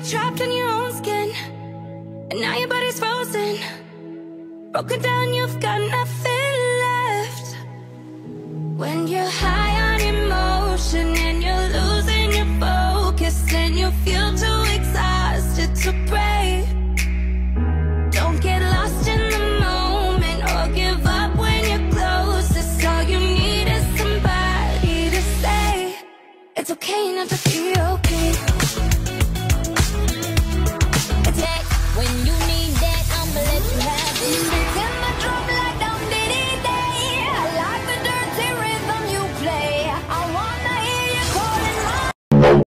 get trapped in your own skin, and now your body's frozen. Broken down, you've got nothing left. When you're high on emotion and you're losing your focus, and you feel too exhausted to pray. Don't get lost in the moment or give up when you're closest. All you need is somebody to say it's okay not to be okay. It's when